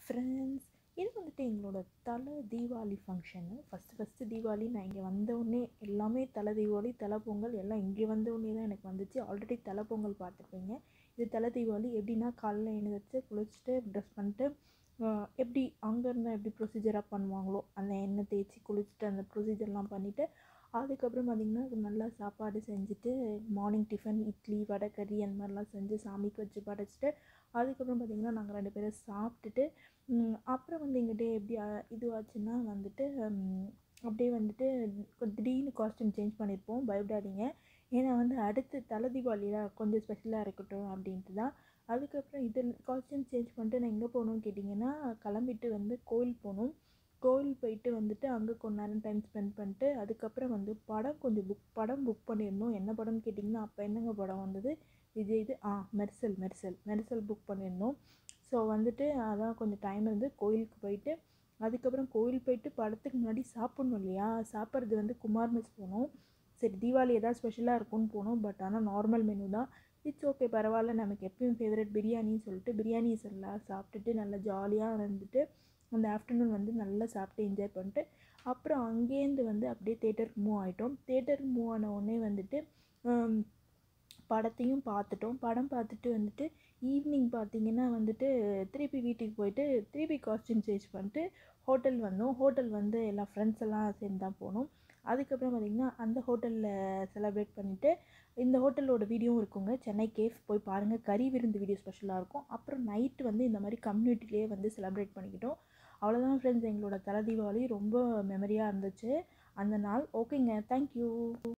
Friends, இது வந்துட்டு எங்களோட தலை தீபாவளி ஃபங்க்ஷனு. ஃபஸ்ட்டு தீபாவளி நான் இங்கே வந்தோடனே எல்லாமே தலை தீபாவளி, தலை பொங்கல் எல்லாம் இங்கே வந்தோடனே தான் எனக்கு வந்துச்சு. ஆல்ரெடி தலை பொங்கல் பார்த்துருப்பீங்க. இது தலை தீபாவளி. எப்படின்னா காலைல எழுந்திரிச்சு குளிச்சுட்டு ட்ரெஸ் பண்ணிட்டு எப்படி அங்கே இருந்தால் எப்படி ப்ரொசீஜராக பண்ணுவாங்களோ அந்த எண்ணெய் தேய்ச்சி குளிச்சுட்டு அந்த ப்ரொசீஜர்லாம் பண்ணிவிட்டு அதுக்கப்புறம் பார்த்திங்கன்னா நல்லா சாப்பாடு செஞ்சுட்டு மார்னிங் டிஃபன் இட்லி வடை கறி அந்த மாதிரிலாம் செஞ்சு சாமிக்கு வச்சு படைச்சிட்டு அதுக்கப்புறம் பார்த்திங்கன்னா நாங்கள் 2 பேரும் சாப்பிட்டுட்டு அப்புறம் வந்து எங்கள் டே எப்படி இதுவாச்சுன்னா வந்துட்டு அப்படியே வந்துட்டு திடீர்னு காஸ்ட்யூம் சேஞ்ச் பண்ணியிருப்போம். பயப்படாதீங்க, ஏன்னா வந்து அடுத்து தலை தீபாவளியில் கொஞ்சம் ஸ்பெஷலாக இருக்கட்டும் அப்படின்ட்டு தான். அதுக்கப்புறம் இதில் காஸ்ட்யூம் சேஞ்ச் பண்ணிட்டு நான் எங்கே போகணுன்னு கேட்டிங்கன்னா கிளம்பிட்டு வந்து கோயில் போகணும். கோயில் போயிட்டு வந்துட்டு அங்கே கொஞ்ச நேரம் டைம் ஸ்பெண்ட் பண்ணிட்டு அதுக்கப்புறம் வந்து படம் புக் பண்ணியிருந்தோம். என்ன படம்னு கேட்டிங்கன்னா அப்போ என்னங்க படம் வந்தது, விஜய்து மெர்சல் புக் பண்ணியிருந்தோம். ஸோ வந்துட்டு அதான் கொஞ்சம் டைம் இருந்து கோயிலுக்கு போயிட்டு அதுக்கப்புறம் கோயில் போயிட்டு படத்துக்கு முன்னாடி சாப்பிட்ணும் இல்லையா, சாப்பிட்றது வந்து குமார் மெஸ் போனோம். சரி தீபாவளி எதாவது ஸ்பெஷலாக இருக்கும்னு போனோம். பட் ஆனால் நார்மல் மெனு தான். இட்ஸ் ஓகே, பரவாயில்ல, நமக்கு எப்பயும் ஃபேவரட் பிரியாணின்னு சொல்லிட்டு பிரியாணி எல்லாம் சாப்பிட்டுட்டு நல்லா ஜாலியாக இருந்துட்டு அந்த ஆஃப்டர்நூன் வந்து நல்லா சாப்பிட்டு என்ஜாய் பண்ணிட்டு அப்புறம் அங்கேருந்து வந்து அப்படியே தேட்டருக்கு மூவ் ஆகிட்டோம். தேட்டருக்கு மூவ் ஆன உடனே வந்துட்டு படத்தையும் பார்த்துட்டோம். படம் பார்த்துட்டு வந்துட்டு ஈவினிங் பார்த்திங்கன்னா வந்துட்டு திருப்பி வீட்டுக்கு போயிட்டு திருப்பி காஸ்ட்யூம் சேஞ்ச் பண்ணிட்டு ஹோட்டல் வந்தோம். ஹோட்டல் வந்து எல்லா ஃப்ரெண்ட்ஸ் எல்லாம் சேர்ந்து தான் போனோம். அதுக்கப்புறம் பார்த்திங்கன்னா அந்த ஹோட்டலில் செலப்ரேட் பண்ணிவிட்டு இந்த ஹோட்டலோட வீடியோவும் இருக்குங்க, சென்னை கேஃப், போய் பாருங்கள். கறி விருந்து வீடியோ ஸ்பெஷலாக இருக்கும். அப்புறம் நைட்டு வந்து இந்த மாதிரி கம்யூனிட்டிலே வந்து செலப்ரேட் பண்ணிக்கிட்டோம். அவ்வளோதான் ஃப்ரெண்ட்ஸ், எங்களோட தலை தீபாவளி ரொம்ப மெமரியாக இருந்துச்சு அந்த நாள். ஓகேங்க, தேங்க்யூ.